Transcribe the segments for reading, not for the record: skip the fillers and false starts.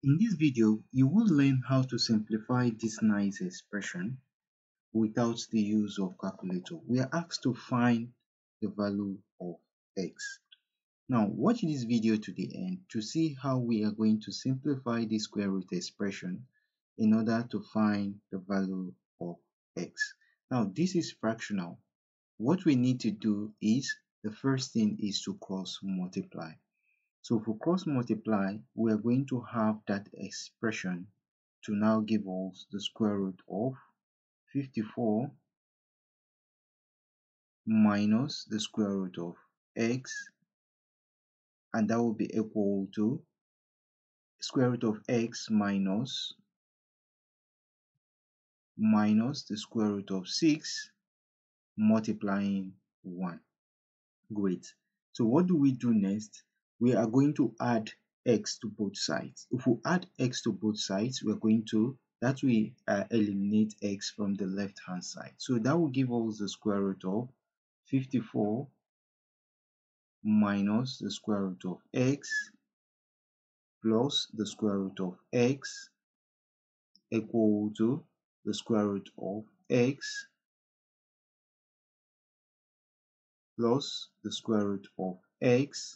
In this video, you will learn how to simplify this nice expression without the use of calculator. We are asked to find the value of x. Now, watch this video to the end to see how we are going to simplify this square root expression in order to find the value of x. Now, this is fractional. What we need to do is, the first thing is to cross multiply. So for cross multiply, we are going to have that expression to now give us the square root of 54 minus the square root of x, and that will be equal to square root of x minus the square root of 6 multiplying 1. Great. So what do we do next? We are going to add x to both sides. If we add x to both sides, we're going to eliminate x from the left hand side. So that will give us the square root of 54 minus the square root of x plus the square root of x equal to the square root of x plus the square root of x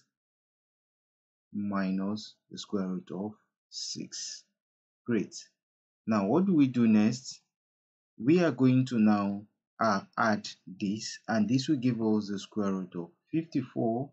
minus the square root of 6. Great. Now what do we do next? We are going to now add this, and this will give us the square root of 54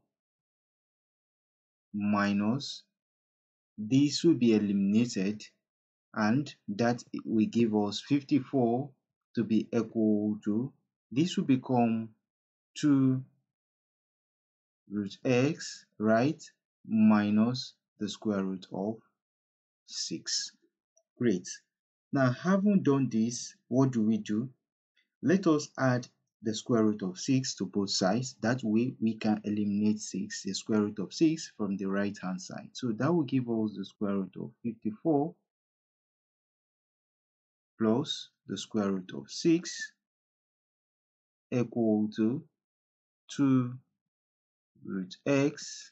minus this will be eliminated, and that will give us 54 to be equal to, this will become 2 root x, right, minus the square root of 6. Great. Now, having done this, what do we do? Let us add the square root of 6 to both sides. That way, we can eliminate the square root of 6 from the right hand side. So that will give us the square root of 54 plus the square root of 6 equal to 2 root x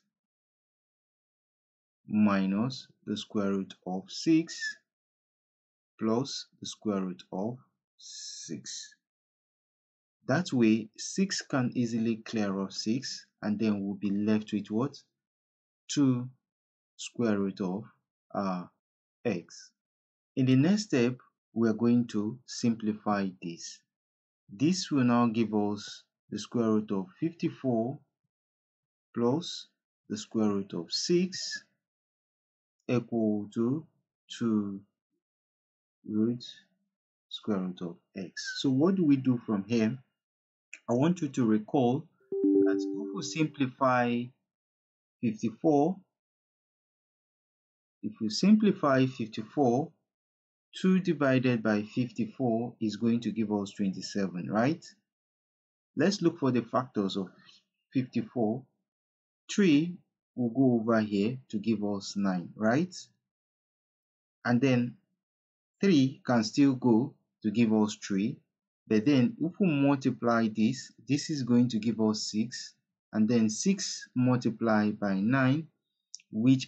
minus the square root of 6 plus the square root of 6. That way, 6 can easily clear off 6, and then we'll be left with what? 2 square root of x. In the next step, we are going to simplify this. This will now give us the square root of 54 plus the square root of 6 equal to 2 root square root of x. So what do we do from here? I want you to recall that if we simplify 54, if we simplify 54, 2 divided by 54 is going to give us 27, right? Let's look for the factors of 54. 3 will go over here to give us 9, right? And then 3 can still go to give us 3. But then if we multiply this, this is going to give us 6. And then 6 multiplied by 9, which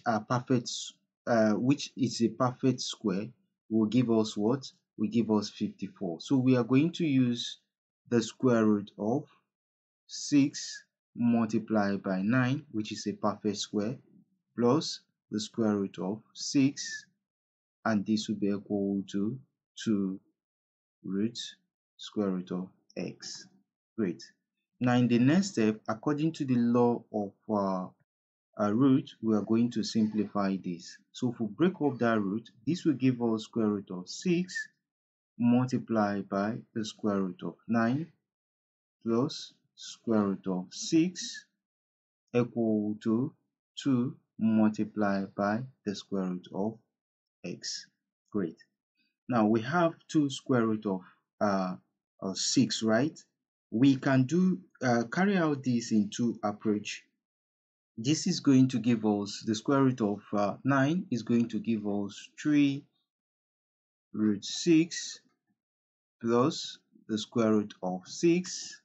is a perfect square, will give us what? Will give us 54. So we are going to use the square root of 6 multiplied by 9, which is a perfect square, plus the square root of 6, and this will be equal to 2 root square root of x. Great. Now in the next step, according to the law of root, we are going to simplify this. So if we break up that root, this will give us square root of 6 multiplied by the square root of 9 plus square root of 6 equal to 2 multiplied by the square root of x. Great. Now we have 2 square root of 6, right? We can do carry out this in two approach. This is going to give us the square root of 9 is going to give us 3 root 6 plus the square root of 6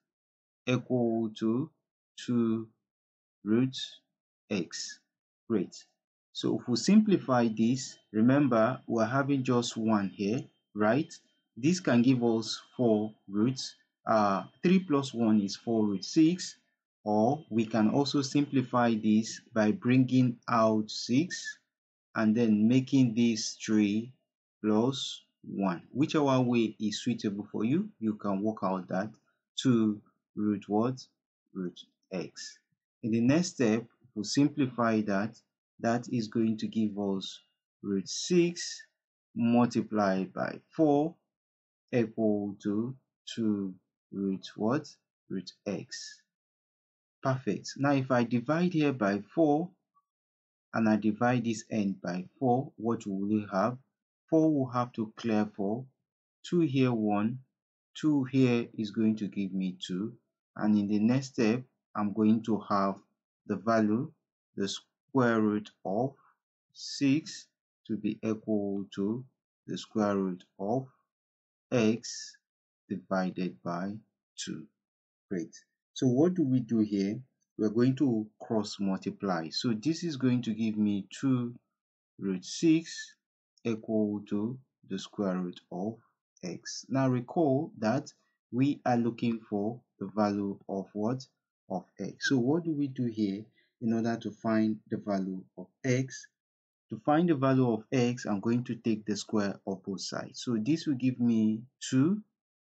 equal to 2 root x. Great. So if we simplify this, remember we're having just 1 here, right? This can give us 4 roots. 3 plus 1 is 4 root 6. Or we can also simplify this by bringing out 6 and then making this 3 plus 1. Whichever way is suitable for you, you can work out that. 2 root what? Root x. In the next step, we'll simplify that. That is going to give us root 6 multiplied by 4 equal to 2 root what? Root x. Perfect. Now if I divide here by 4 and I divide this end by 4, what will we have? 4 will have to clear 4. 2 here 1. 2 here is going to give me 2. And in the next step, I'm going to have the value, the square root of 6 to be equal to the square root of x divided by 2. Great. So what do we do here? We're going to cross multiply. So this is going to give me 2 root 6 equal to the square root of x. Now recall that we are looking for the value of what? Of x. So what do we do here in order to find the value of x? To find the value of x, I'm going to take the square of both sides. So this will give me 2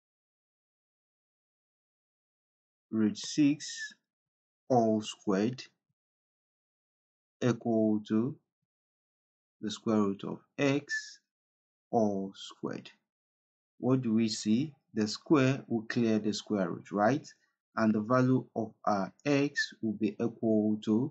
root 6 all squared equal to the square root of x all squared. What do we see? The square will clear the square root, right? And the value of our x will be equal to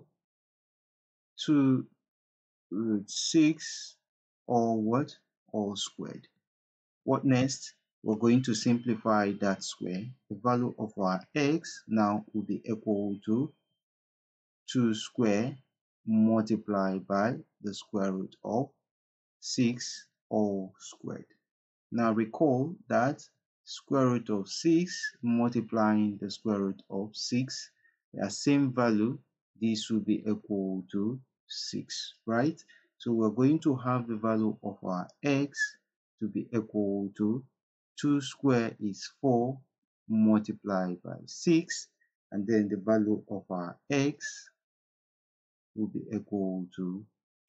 2 root 6 all what? All squared. What next? We're going to simplify that square. The value of our x now will be equal to 2 square multiplied by the square root of 6 all squared. Now recall that square root of 6 multiplying the square root of 6, the same value, this will be equal to 6, right? So we're going to have the value of our x to be equal to 2 square is 4 multiplied by 6, and then the value of our x will be equal to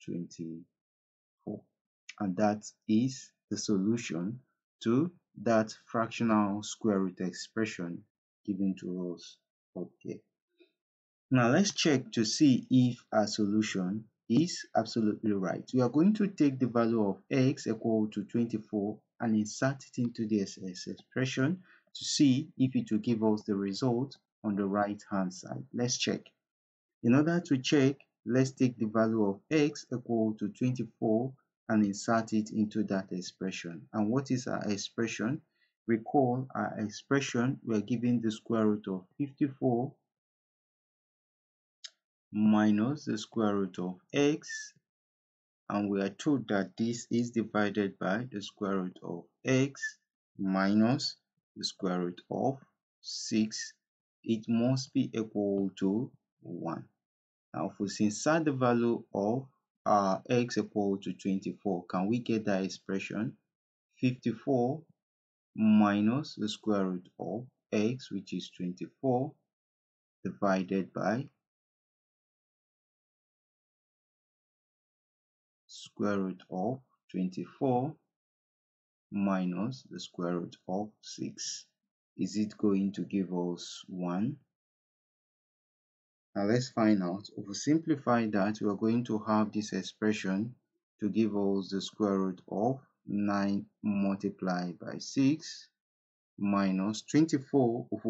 24. And that is the solution to that fractional square root expression given to us up here. Now let's check to see if our solution is absolutely right. We are going to take the value of x equal to 24 and insert it into this expression to see if it will give us the result on the right hand side. Let's check. In order to check, let's take the value of x equal to 24 and insert it into that expression. And what is our expression? Recall our expression, we are given the square root of 54 minus the square root of x, and we are told that this is divided by the square root of x minus the square root of 6. It must be equal to 1. Now, if we insert the value of x equal to 24, can we get that expression? 54 minus the square root of x, which is 24, divided by square root of 24 minus the square root of 6. Is it going to give us 1? Now let's find out. If we simplify that, we are going to have this expression to give us the square root of 9 multiplied by 6 minus 24. If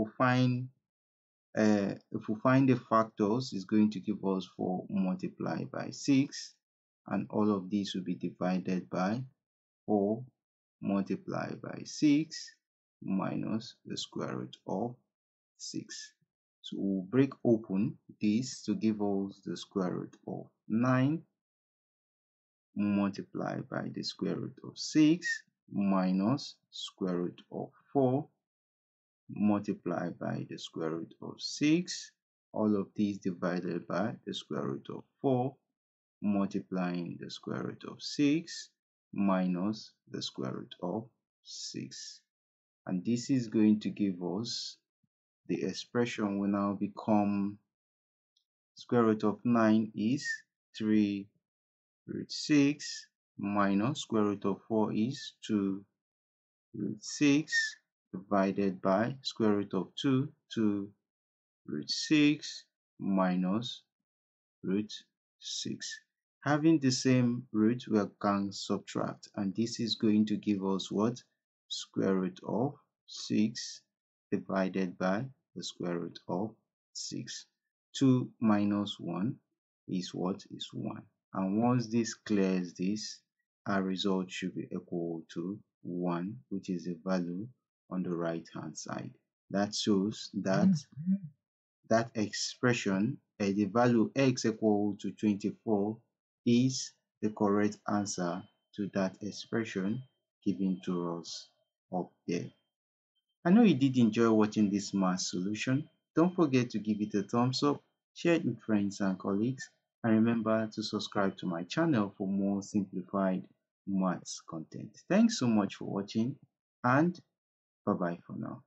we find the factors, it's going to give us 4 multiplied by 6, and all of these will be divided by 4 multiplied by 6 minus the square root of 6. So we'll break open this to give us the square root of 9 multiplied by the square root of 6 minus square root of 4 multiplied by the square root of 6. All of these divided by the square root of 4 multiplying the square root of 6 minus the square root of 6. And this is going to give us the expression will now become square root of 9 is 3 root 6 minus square root of 4 is 2 root 6 divided by square root of 2 root 6 minus root 6. Having the same root, we can subtract, and this is going to give us what? Square root of 6 divided by the square root of 6. 2 minus 1 is what? Is 1. And once this clears this, our result should be equal to 1, which is the value on the right hand side. That shows that expression, the value x equal to 24 is the correct answer to that expression given to us up there. I know you did enjoy watching this math solution. Don't forget to give it a thumbs up, share it with friends and colleagues, and remember to subscribe to my channel for more simplified maths content. Thanks so much for watching, and bye bye for now.